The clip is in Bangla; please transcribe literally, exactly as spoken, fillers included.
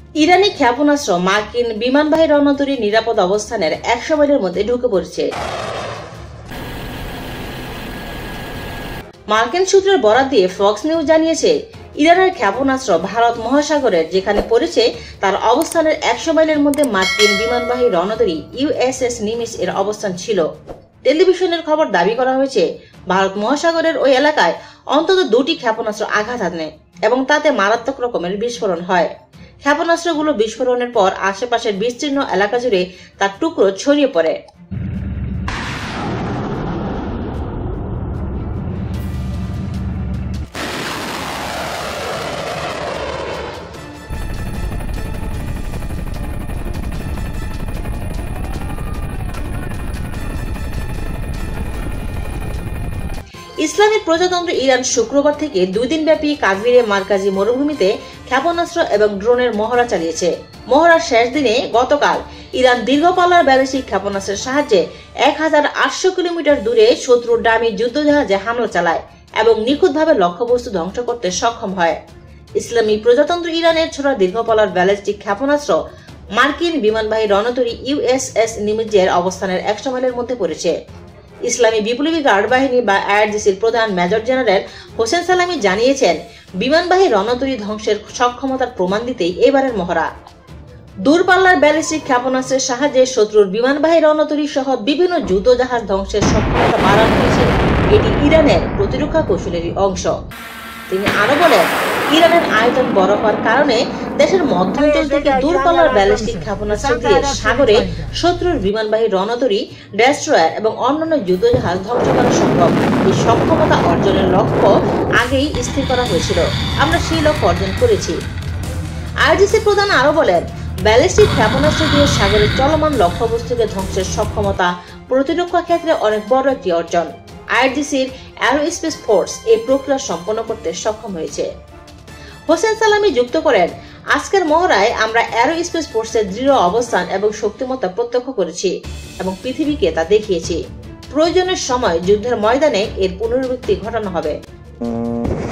ইরানি ক্ষেপণাস্ত্র মার্কিন বিমানবাহী রণতরীর নিরাপদ অবস্থানের একশো মাইলের মধ্যে ঢুকে পড়েছে। মার্কিন সূত্রের বরাত দিয়ে ফক্স নিউজ জানিয়েছে, ইরানের ক্ষেপণাস্ত্র ভারত মহাসাগরের যেখানে পড়েছে তার অবস্থানের একশো মাইলের মধ্যে মার্কিন বিমানবাহী রণতরী ইউএসএস নিমিটজ এর অবস্থান ছিল। টেলিভিশনের খবর দাবি করা হয়েছে, ভারত মহাসাগরের ওই এলাকায় অন্তত দুটি ক্ষেপণাস্ত্র আঘাত হানে এবং তাতে মারাত্মক রকমের বিস্ফোরণ হয়। ক্ষেপণাস্ত্রগুলো বিস্ফোরণের পর আশেপাশের বিস্তীর্ণ এলাকা জুড়ে তার টুকরো ছড়িয়ে পড়ে। ইসলামিক প্রজাতন্ত্র ইরান শুক্রবার থেকে দুই দিন ব্যাপী কাভীরে মারকাজি মরুভূমিতে ক্ষেপণাস্ত্র এবং ড্রোনের মহড়া চালিয়েছে। মহড়ার শেষ দিনে গতকাল ইরান দীর্ঘপাল্লার ব্যালিস্টিক ক্ষেপণাস্ত্রের সাহায্যে এক হাজার আটশো কিলোমিটার দূরে শত্রুর ডামি যুদ্ধজাহাজে হামলা চালায় এবং নিখুঁতভাবে লক্ষ্যবস্তু ধ্বংস করতে সক্ষম হয়। ইসলামিক প্রজাতন্ত্র ইরানের ছোড়া দীর্ঘপাল্লার ব্যালিস্টিক ক্ষেপণাস্ত্র মার্কিন বিমানবাহী রণতরী ইউএসএস নিমিটজের অবস্থানের একশো মাইলের মধ্যে পড়েছে। ইসলামী বিপ্লবী গার্ড বাহিনী বা আইআরজিসির প্রধান মেজর জেনারেল হোসেন সালামি জানিয়েছেন, বিমানবাহী রণতরী ধ্বংসের সক্ষমতার প্রমাণ দিতেই এবারের মহড়া। দূরপাল্লার ব্যালিস্টিক ক্ষেপণাস্ত্রের সাহায্যে শত্রুর বিমানবাহী রণতরী সহ বিভিন্ন যুদ্ধজাহাজ ধ্বংসের সক্ষমতা বাড়ানো হয়েছে। এটি ইরানের প্রতিরক্ষা কৌশলেরই অংশ। তিনি আরো বলেন, ইরানের আয়তন বড় হওয়ার কারণে দেশের মধ্যাঞ্চল থেকে দূরপাল্লার ব্যালিস্টিক ক্ষেপণাস্ত্র দিয়ে সাগরে শত্রুর বিমানবাহী রণতরী, ডেস্ট্রয়ার এবং অন্যান্য যুদ্ধজাহাজ ধ্বংস করা সম্ভব। এই সক্ষমতা অর্জনের লক্ষ্য আগেই স্থির করা হয়েছিল, আমরা সেই লক্ষ্য অর্জন করেছি। আইআরজিসি প্রধান আরো বলেন, ব্যালিস্টিক ক্ষেপণাস্ত্র দিয়ে সাগরের চলমান লক্ষ্যবস্তুকে ধ্বংসের সক্ষমতা প্রতিরক্ষা ক্ষেত্রে অনেক বড় একটি অর্জন। আইআরজিসির অ্যারোস্পেস ফোর্স এই প্রক্রিয়া সম্পন্ন করতে সক্ষম হয়েছে। হোসেন সালামি যুক্ত করেন, আজকের মহড়ায় আমরা অ্যারোস্পেস ফোর্সের দৃঢ় অবস্থান এবং শক্তিমত্তা প্রত্যক্ষ করেছি এবং পৃথিবীকে তা দেখিয়েছি। প্রয়োজনের সময় যুদ্ধের ময়দানে এর পুনরাবৃত্তি ঘটানো হবে।